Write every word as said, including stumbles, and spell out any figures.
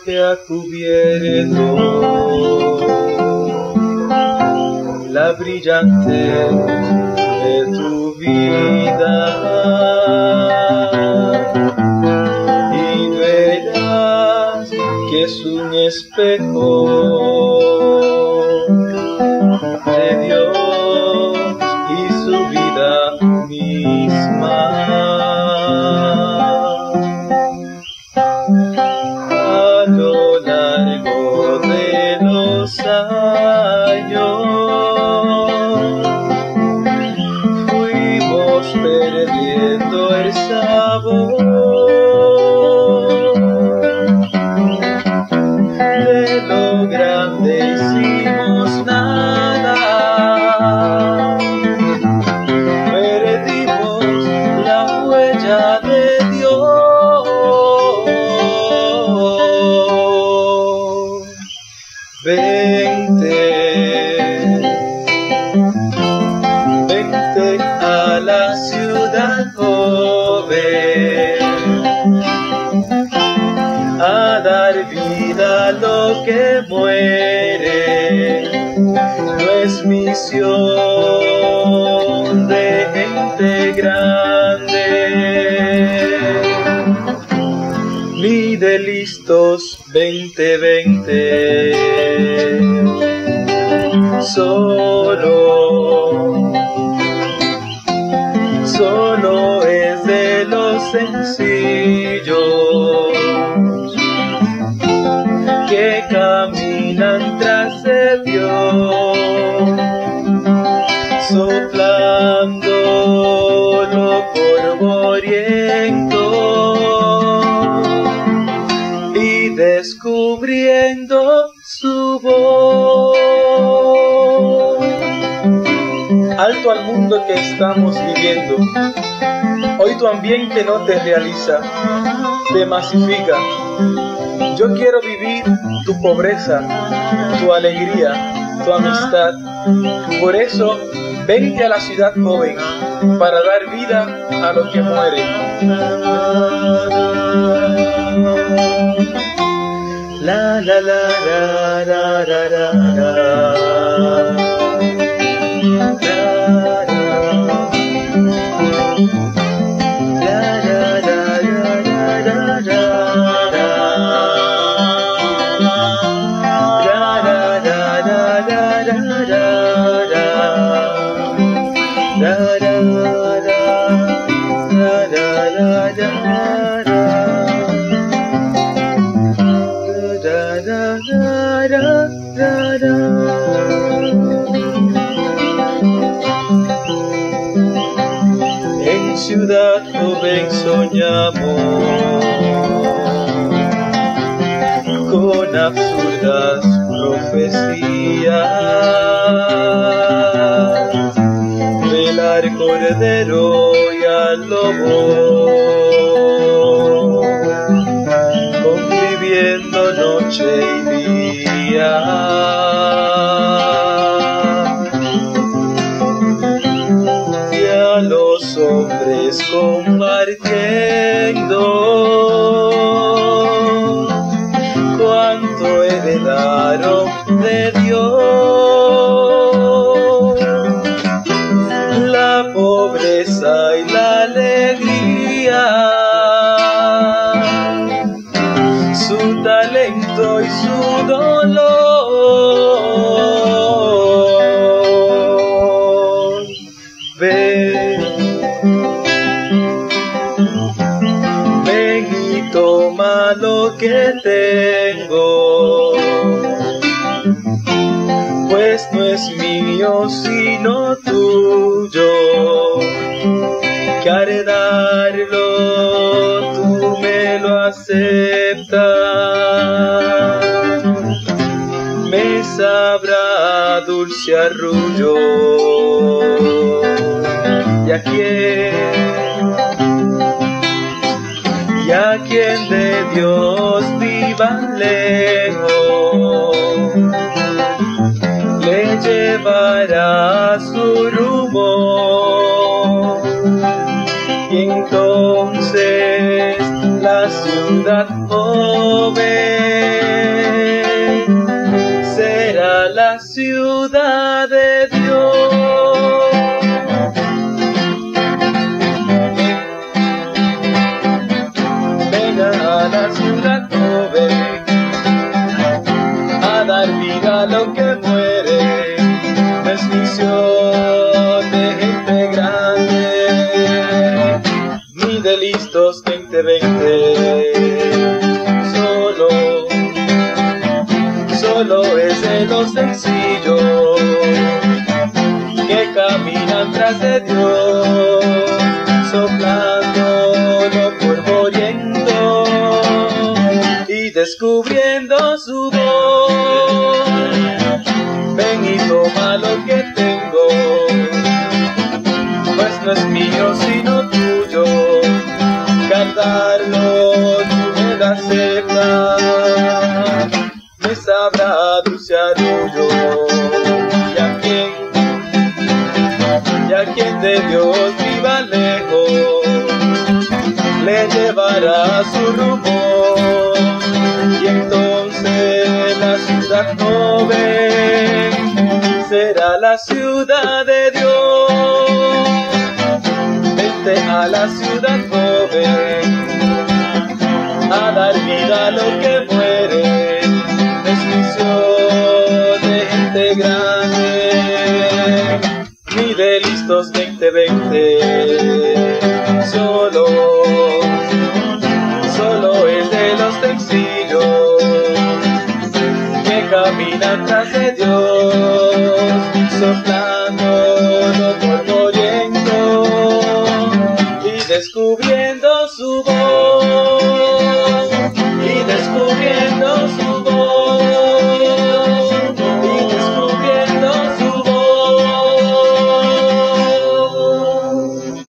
que ha cubierto la brillante de tu vida, y verás que es un espejo de Dios y su vida misma. A lo largo de los años fuimos perdiendo el sabor de lo grande, hicimos nada, perdimos la huella de Dios. Vente, vente a la ciudad joven, a dar vida a lo que muere. No es misión de gente grande, ni de listos veinte veinte, solo, solo es de los sencillos que caminan tras de Dios, soplándolo polvoriento y descubriendo su voz. Alto al mundo que estamos viviendo. Hoy tu ambiente no te realiza, te masifica. Yo quiero vivir tu pobreza, tu alegría, tu amistad. Por eso, vente a la ciudad joven, para dar vida a lo que muere. La la la la la la la la. En ciudad joven soñamos con absurdas profecías, velar cordero y al lobo, conviviendo noche y día. Y a los hombres compartiendo cuanto heredaron de Dios, la pobreza y la alegría, su talento y su dolor. Ven, ven y toma lo que tengo, pues no es mío sino tuyo, que al heredarlo tú me lo aceptas. Me sabrá dulce arrullo, y a quien, y a quien de Dios viva lejos, le llevará su rumor, y entonces la ciudad joven a la ciudad de Dios. Venga a la ciudad joven, a dar vida a lo que muere. No es misión de gente grande, ni de listos veinte veinte. Solo, solo es de los sencillos que caminan tras de Dios, soplándolo por muriendo y descubriendo su voz. Ven y toma lo que tengo, pues no es mío sino tuyo. Cantarlo tú me das aceptar, me sabrá dulce arrullo. Y a quien, y a quien de Dios viva lejos, le llevará su rumor. Y entonces la ciudad joven será la ciudad de Dios. Vente a la ciudad joven, a dar vida a lo que muere. Es misión de gente grande, ni de listos veinte veinte. Solo, solo es de los sencillos que caminan tras de Dios, soplándolo por muriendo y descubriendo su voz.